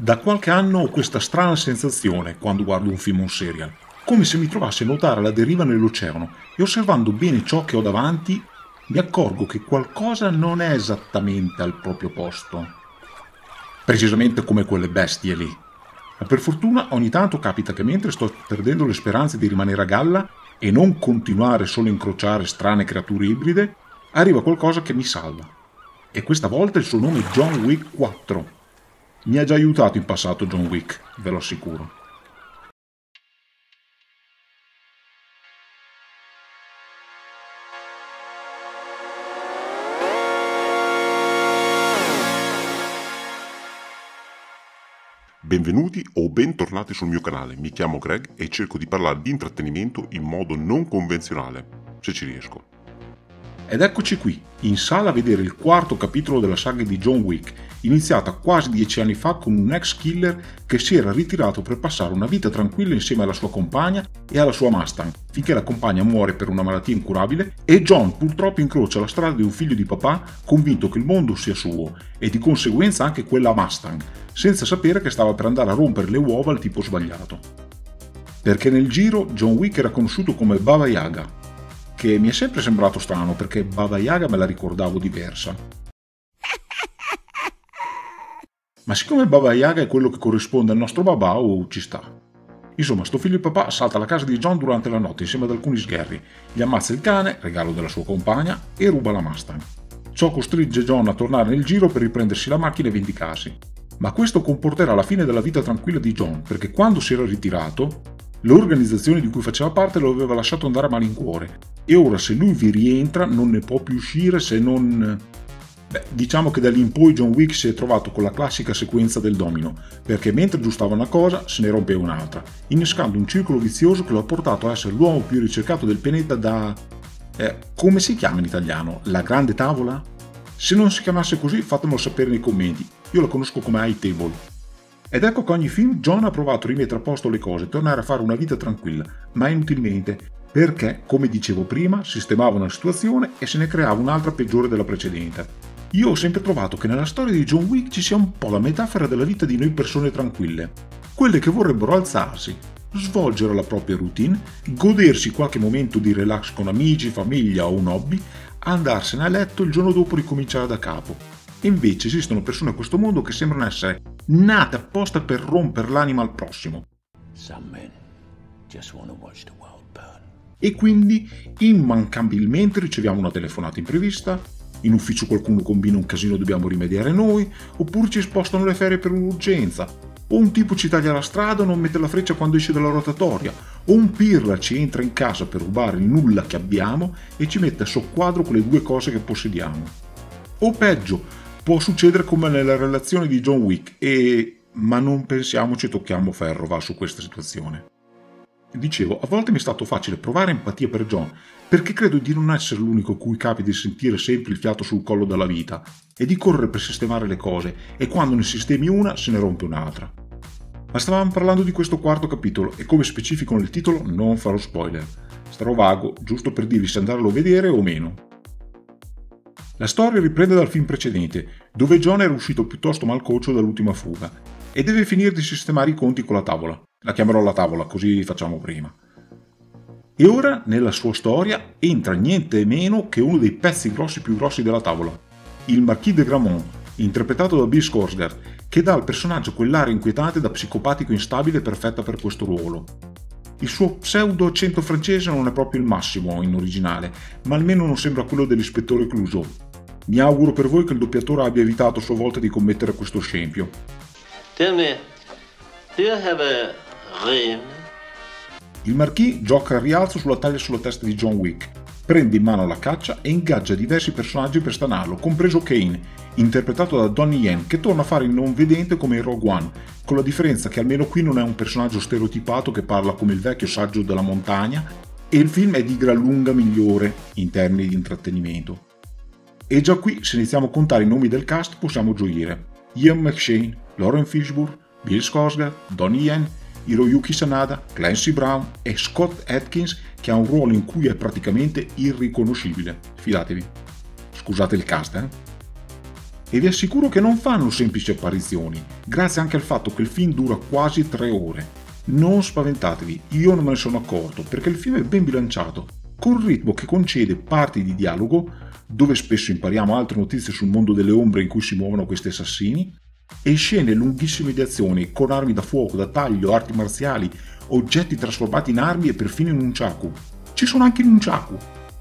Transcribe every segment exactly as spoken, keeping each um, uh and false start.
Da qualche anno ho questa strana sensazione quando guardo un film o un serial, come se mi trovassi a nuotare alla deriva nell'oceano e osservando bene ciò che ho davanti mi accorgo che qualcosa non è esattamente al proprio posto. Precisamente come quelle bestie lì. Ma per fortuna ogni tanto capita che mentre sto perdendo le speranze di rimanere a galla e non continuare solo a incrociare strane creature ibride, arriva qualcosa che mi salva. E questa volta il suo nome è John Wick quattro. Mi ha già aiutato in passato John Wick, ve lo assicuro. Benvenuti o bentornati sul mio canale, mi chiamo Greg e cerco di parlare di intrattenimento in modo non convenzionale, se ci riesco. Ed eccoci qui, in sala a vedere il quarto capitolo della saga di John Wick, iniziata quasi dieci anni fa con un ex killer che si era ritirato per passare una vita tranquilla insieme alla sua compagna e alla sua Mustang, finché la compagna muore per una malattia incurabile e John purtroppo incrocia la strada di un figlio di papà convinto che il mondo sia suo e di conseguenza anche quella Mustang, senza sapere che stava per andare a rompere le uova al tipo sbagliato. Perché nel giro John Wick era conosciuto come Baba Yaga, che mi è sempre sembrato strano perché Baba Yaga me la ricordavo diversa. Ma siccome Baba Yaga è quello che corrisponde al nostro babà, oh, ci sta. Insomma, sto figlio di papà salta alla casa di John durante la notte insieme ad alcuni sgherri, gli ammazza il cane, regalo della sua compagna, e ruba la Mustang. Ciò costringe John a tornare nel giro per riprendersi la macchina e vendicarsi. Ma questo comporterà la fine della vita tranquilla di John, perché quando si era ritirato, l'organizzazione di cui faceva parte lo aveva lasciato andare a malincuore e ora se lui vi rientra non ne può più uscire se non... Beh, diciamo che da lì in poi John Wick si è trovato con la classica sequenza del domino, perché mentre aggiustava una cosa se ne rompeva un'altra, innescando un circolo vizioso che lo ha portato a essere l'uomo più ricercato del pianeta da... Eh, come si chiama in italiano? La grande tavola? Se non si chiamasse così fatemelo sapere nei commenti, io la conosco come High Table. Ed ecco che ogni film John ha provato a rimettere a posto le cose e tornare a fare una vita tranquilla, ma inutilmente, perché, come dicevo prima, sistemava una situazione e se ne creava un'altra peggiore della precedente. Io ho sempre trovato che nella storia di John Wick ci sia un po' la metafora della vita di noi persone tranquille, quelle che vorrebbero alzarsi, svolgere la propria routine, godersi qualche momento di relax con amici, famiglia o un hobby, andarsene a letto il giorno dopo ricominciare da capo. E invece esistono persone a questo mondo che sembrano essere nate apposta per rompere l'anima al prossimo. E quindi immancabilmente riceviamo una telefonata imprevista, in ufficio qualcuno combina un casino e dobbiamo rimediare noi, oppure ci spostano le ferie per un'urgenza, o un tipo ci taglia la strada o non mette la freccia quando esce dalla rotatoria, o un pirla ci entra in casa per rubare il nulla che abbiamo e ci mette a soqquadro con le due cose che possediamo. O peggio, può succedere come nella relazione di John Wick e... ma non pensiamoci, tocchiamo ferro, va su questa situazione. Dicevo, a volte mi è stato facile provare empatia per John, perché credo di non essere l'unico a cui capita di sentire sempre il fiato sul collo dalla vita e di correre per sistemare le cose, e quando ne sistemi una se ne rompe un'altra. Ma stavamo parlando di questo quarto capitolo e come specifico nel titolo non farò spoiler. Starò vago, giusto per dirvi se andarlo a vedere o meno. La storia riprende dal film precedente, dove John era uscito piuttosto malcocio dall'ultima fuga e deve finire di sistemare i conti con la tavola. La chiamerò la tavola, così facciamo prima. E ora, nella sua storia, entra niente meno che uno dei pezzi grossi più grossi della tavola, il Marquis de Gramont, interpretato da Bill Skarsgård, che dà al personaggio quell'aria inquietante da psicopatico instabile perfetta per questo ruolo. Il suo pseudo accento francese non è proprio il massimo in originale, ma almeno non sembra quello dell'ispettore Clouseau. Mi auguro per voi che il doppiatore abbia evitato a sua volta di commettere questo scempio. Tell me, do you have a ring? Il Marquis gioca al rialzo sulla taglia sulla testa di John Wick, prende in mano la caccia e ingaggia diversi personaggi per stanarlo, compreso Kane, interpretato da Donnie Yen, che torna a fare il non vedente come in Rogue One, con la differenza che almeno qui non è un personaggio stereotipato che parla come il vecchio saggio della montagna, e il film è di gran lunga migliore in termini di intrattenimento. E già qui, se iniziamo a contare i nomi del cast, possiamo gioire. Ian McShane, Lauren Fishburne, Bill Skarsgård, Donnie Yen, Hiroyuki Sanada, Clancy Brown e Scott Adkins, che ha un ruolo in cui è praticamente irriconoscibile. Fidatevi. Scusate il cast, eh? E vi assicuro che non fanno semplici apparizioni, grazie anche al fatto che il film dura quasi tre ore. Non spaventatevi, io non me ne sono accorto, perché il film è ben bilanciato, con un ritmo che concede parti di dialogo, dove spesso impariamo altre notizie sul mondo delle ombre in cui si muovono questi assassini, e scene lunghissime di azioni, con armi da fuoco, da taglio, arti marziali, oggetti trasformati in armi e perfino in nunchaku. Ci sono anche i nunchaku.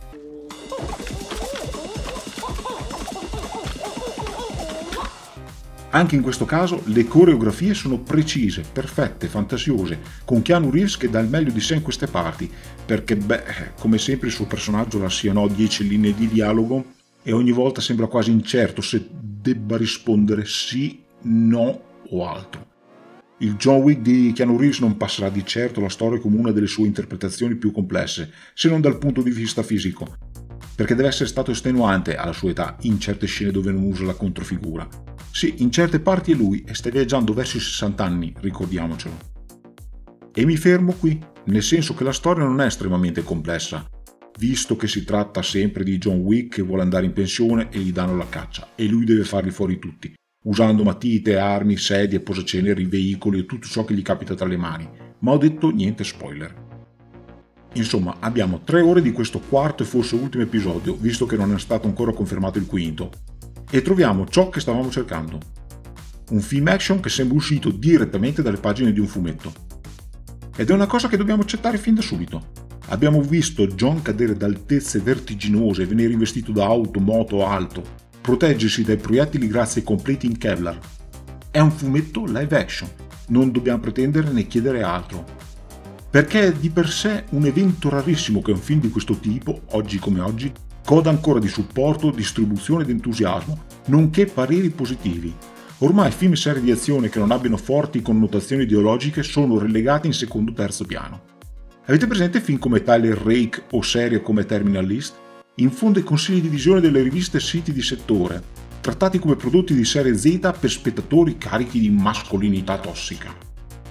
Anche in questo caso le coreografie sono precise, perfette, fantasiose, con Keanu Reeves che dà il meglio di sé in queste parti, perché beh, come sempre il suo personaggio lasciano dieci linee di dialogo e ogni volta sembra quasi incerto se debba rispondere sì, no o altro. Il John Wick di Keanu Reeves non passerà di certo la storia come una delle sue interpretazioni più complesse, se non dal punto di vista fisico, perché deve essere stato estenuante alla sua età in certe scene dove non usa la controfigura. Sì, in certe parti è lui e sta viaggiando verso i sessanta anni, ricordiamocelo. E mi fermo qui, nel senso che la storia non è estremamente complessa, visto che si tratta sempre di John Wick che vuole andare in pensione e gli danno la caccia, e lui deve farli fuori tutti, usando matite, armi, sedie, posaceneri, veicoli e tutto ciò che gli capita tra le mani, ma ho detto niente spoiler. Insomma, abbiamo tre ore di questo quarto e forse ultimo episodio, visto che non è stato ancora confermato il quinto, e troviamo ciò che stavamo cercando. Un film action che sembra uscito direttamente dalle pagine di un fumetto. Ed è una cosa che dobbiamo accettare fin da subito. Abbiamo visto John cadere da altezze vertiginose e venire investito da auto, moto alto, proteggersi dai proiettili grazie ai completi in Kevlar. È un fumetto live action, non dobbiamo pretendere né chiedere altro. Perché è di per sé un evento rarissimo che un film di questo tipo, oggi come oggi, goda ancora di supporto, distribuzione ed entusiasmo, nonché pareri positivi. Ormai film e serie di azione che non abbiano forti connotazioni ideologiche sono relegati in secondo o terzo piano. Avete presente film come Tyler Rake o serie come Terminal List? In fondo ai consigli di visione delle riviste e siti di settore, trattati come prodotti di serie Z per spettatori carichi di mascolinità tossica.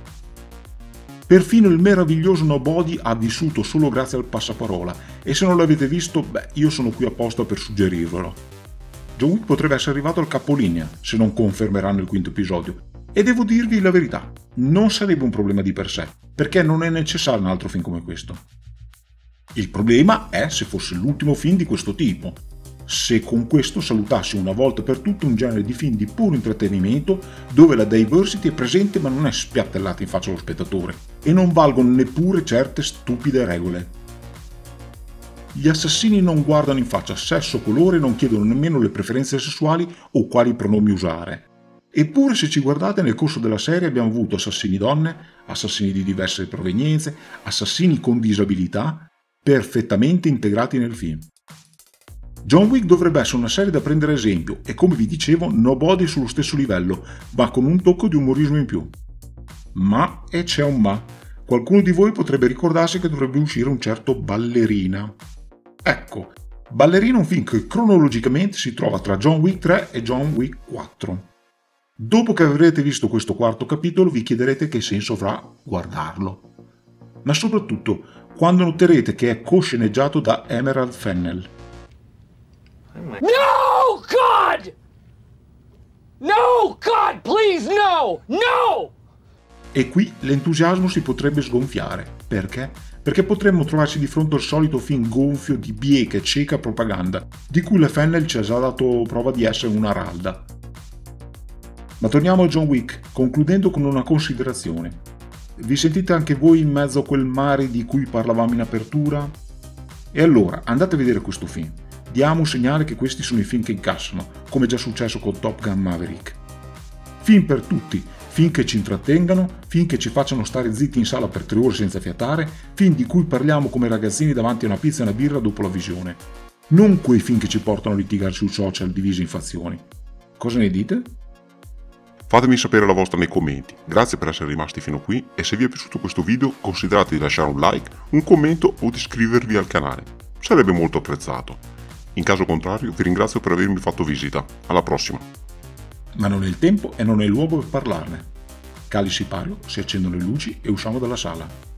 Perfino il meraviglioso Nobody ha vissuto solo grazie al passaparola, e se non l'avete visto, beh, io sono qui apposta per suggerirvelo. John Wick potrebbe essere arrivato al capolinea, se non confermeranno il quinto episodio, e devo dirvi la verità, non sarebbe un problema di per sé, perché non è necessario un altro film come questo. Il problema è se fosse l'ultimo film di questo tipo, se con questo salutassi una volta per tutte un genere di film di puro intrattenimento dove la diversity è presente ma non è spiattellata in faccia allo spettatore e non valgono neppure certe stupide regole. Gli assassini non guardano in faccia sesso, colore e non chiedono nemmeno le preferenze sessuali o quali pronomi usare. Eppure se ci guardate nel corso della serie abbiamo avuto assassini donne, assassini di diverse provenienze, assassini con disabilità, perfettamente integrati nel film. John Wick dovrebbe essere una serie da prendere esempio e, come vi dicevo, Nobody sullo stesso livello, ma con un tocco di umorismo in più. Ma, e c'è un ma, qualcuno di voi potrebbe ricordarsi che dovrebbe uscire un certo Ballerina. Ecco, Ballerina è un film che cronologicamente si trova tra John Wick tre e John Wick quattro. Dopo che avrete visto questo quarto capitolo vi chiederete che senso avrà guardarlo. Ma soprattutto, quando noterete che è cosceneggiato da Emerald Fennell. No, God! No, God, please, no! No! E qui l'entusiasmo si potrebbe sgonfiare. Perché? Perché potremmo trovarci di fronte al solito film gonfio di bieca e cieca propaganda, di cui la Fennell ci ha già dato prova di essere una ralda. Ma torniamo a John Wick, concludendo con una considerazione. Vi sentite anche voi in mezzo a quel mare di cui parlavamo in apertura? E allora, andate a vedere questo film. Diamo un segnale che questi sono i film che incassano, come già successo con Top Gun Maverick. Film per tutti, film che ci intrattengano, film che ci facciano stare zitti in sala per tre ore senza fiatare, film di cui parliamo come ragazzini davanti a una pizza e una birra dopo la visione. Non quei film che ci portano a litigare sui social divisi in fazioni. Cosa ne dite? Fatemi sapere la vostra nei commenti, grazie per essere rimasti fino qui e se vi è piaciuto questo video considerate di lasciare un like, un commento o di iscrivervi al canale, sarebbe molto apprezzato. In caso contrario vi ringrazio per avermi fatto visita, alla prossima! Ma non è il tempo e non è il luogo per parlarne. Cali sipario, si accendono le luci e usciamo dalla sala.